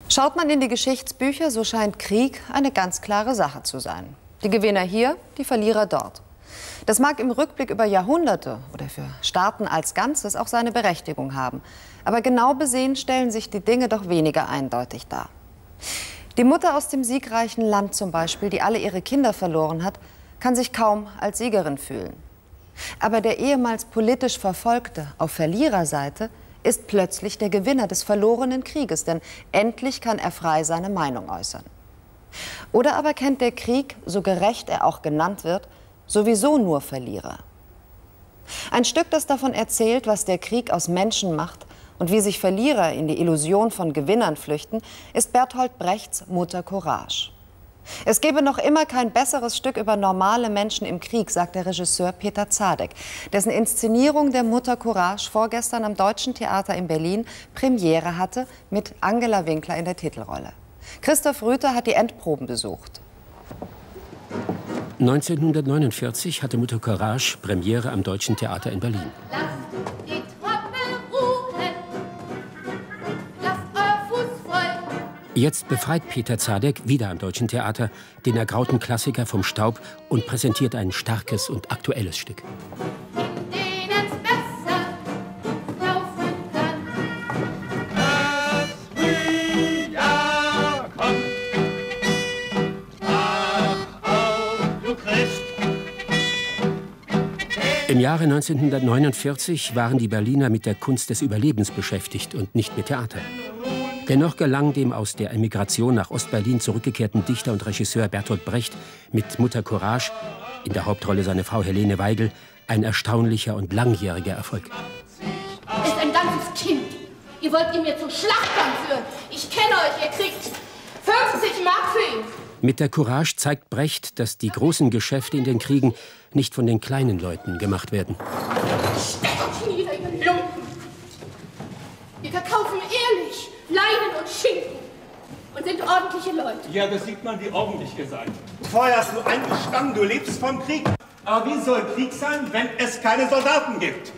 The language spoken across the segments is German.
Schaut man in die Geschichtsbücher, so scheint Krieg eine ganz klare Sache zu sein. Die Gewinner hier, die Verlierer dort. Das mag im Rückblick über Jahrhunderte oder für Staaten als Ganzes auch seine Berechtigung haben. Aber genau besehen stellen sich die Dinge doch weniger eindeutig dar. Die Mutter aus dem siegreichen Land zum Beispiel, die alle ihre Kinder verloren hat, kann sich kaum als Siegerin fühlen. Aber der ehemals politisch Verfolgte auf Verliererseite ist plötzlich der Gewinner des verlorenen Krieges, denn endlich kann er frei seine Meinung äußern. Oder aber kennt der Krieg, so gerecht er auch genannt wird, sowieso nur Verlierer. Ein Stück, das davon erzählt, was der Krieg aus Menschen macht und wie sich Verlierer in die Illusion von Gewinnern flüchten, ist Bertolt Brechts Mutter Courage. Es gebe noch immer kein besseres Stück über normale Menschen im Krieg, sagt der Regisseur Peter Zadek, dessen Inszenierung der Mutter Courage vorgestern am Deutschen Theater in Berlin Premiere hatte mit Angela Winkler in der Titelrolle. Christoph Rüther hat die Endproben besucht. 1949 hatte Mutter Courage Premiere am Deutschen Theater in Berlin. Jetzt befreit Peter Zadek wieder am Deutschen Theater den ergrauten Klassiker vom Staub und präsentiert ein starkes und aktuelles Stück. Im Jahre 1949 waren die Berliner mit der Kunst des Überlebens beschäftigt und nicht mit Theater. Dennoch gelang dem aus der Emigration nach Ostberlin zurückgekehrten Dichter und Regisseur Bertolt Brecht mit Mutter Courage, in der Hauptrolle seine Frau Helene Weigel, ein erstaunlicher und langjähriger Erfolg. Ist ein ganzes Kind. Ihr wollt ihn mir zum Schlachtgang führen. Ich kenne euch, ihr kriegt 50 Mark für ihn. Mit der Courage zeigt Brecht, dass die großen Geschäfte in den Kriegen nicht von den kleinen Leuten gemacht werden. Steckt euch nieder, ihr Lumpen. Wir verkaufen ehrlich Leinen und Schinken und sind ordentliche Leute. Ja, das sieht man, wie ordentlich ihr seid. Vorher hast du eingestanden, du lebst vom Krieg. Aber wie soll Krieg sein, wenn es keine Soldaten gibt?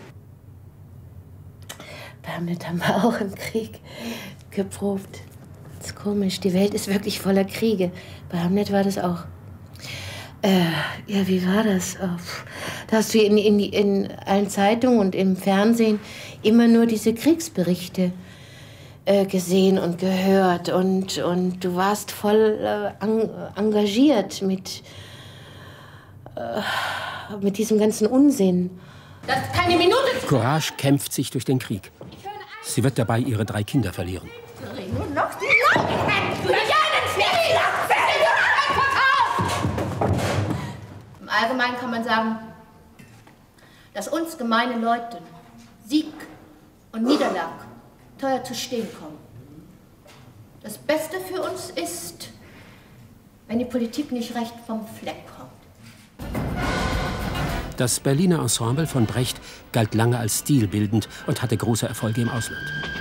Bei Hamlet haben wir auch im Krieg geprobt. Das ist komisch, die Welt ist wirklich voller Kriege. Bei Hamlet war das auch. Ja, wie war das? Oh, da hast du in allen Zeitungen und im Fernsehen immer nur diese Kriegsberichte gesehen und gehört. Und du warst voll engagiert mit diesem ganzen Unsinn. Das ist keine Minute. Courage kämpft sich durch den Krieg. Sie wird dabei ihre 3 Kinder verlieren. Nur noch die Leute! Im Allgemeinen kann man sagen, dass uns gemeine Leute Sieg und Niederlag teuer zu stehen kommen. Das Beste für uns ist, wenn die Politik nicht recht vom Fleck kommt. Das Berliner Ensemble von Brecht galt lange als stilbildend und hatte große Erfolge im Ausland.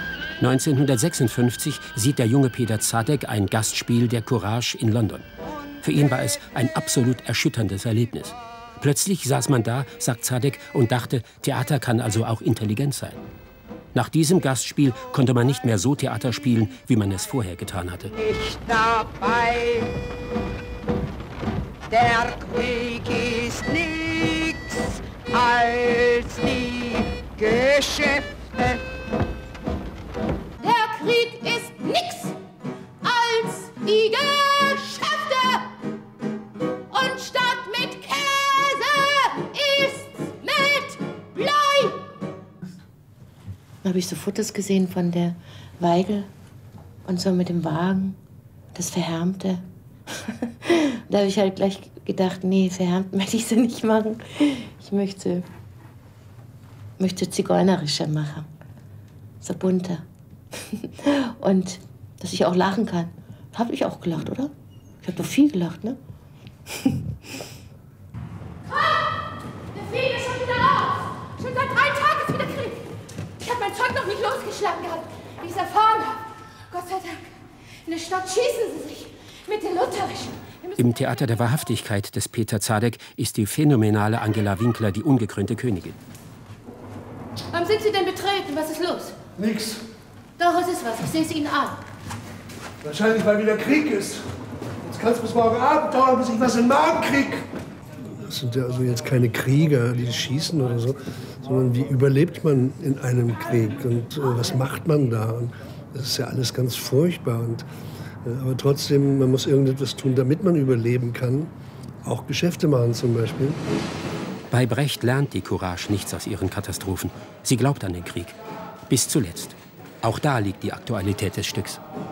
1956 sieht der junge Peter Zadek ein Gastspiel der Courage in London. Für ihn war es ein absolut erschütterndes Erlebnis. Plötzlich saß man da, sagt Zadek, und dachte, Theater kann also auch intelligent sein. Nach diesem Gastspiel konnte man nicht mehr so Theater spielen, wie man es vorher getan hatte. Nicht dabei, der Krieg ist nichts als die Geschäfte. Der Krieg ist nix als die Geschäfte. Und statt mit Käse ist's mit Blei. Da habe ich so Fotos gesehen von der Weigel und so mit dem Wagen, das Verhärmte. Da habe ich halt gleich gedacht, nee, verhärmt möchte ich sie nicht machen. Ich möchte zigeunerischer machen, so bunter. Und dass ich auch lachen kann. Habe ich auch gelacht, oder? Ich habe doch viel gelacht, ne? Der Frieden ist schon wieder auf. Schon seit 3 Tagen ist wieder Krieg. Ich habe mein Zeug noch nicht losgeschlagen gehabt, wie ich es erfahren habe. Gott sei Dank. In der Stadt schießen sie sich mit den Lutherischen. Im Theater der Wahrhaftigkeit des Peter Zadek ist die phänomenale Angela Winkler die ungekrönte Königin. Warum sind Sie denn betreten? Was ist los? Nix. Doch, es ist was. Ich sehe es Ihnen an. Wahrscheinlich, weil wieder Krieg ist. Jetzt kann es bis morgen Abend dauern, bis ich was in den Magen krieg. Das sind ja also jetzt keine Krieger, die schießen oder so, sondern wie überlebt man in einem Krieg und was macht man da? Und das ist ja alles ganz furchtbar. Aber trotzdem, man muss irgendetwas tun, damit man überleben kann. Auch Geschäfte machen zum Beispiel. Bei Brecht lernt die Courage nichts aus ihren Katastrophen. Sie glaubt an den Krieg. Bis zuletzt. Auch da liegt die Aktualität des Stücks.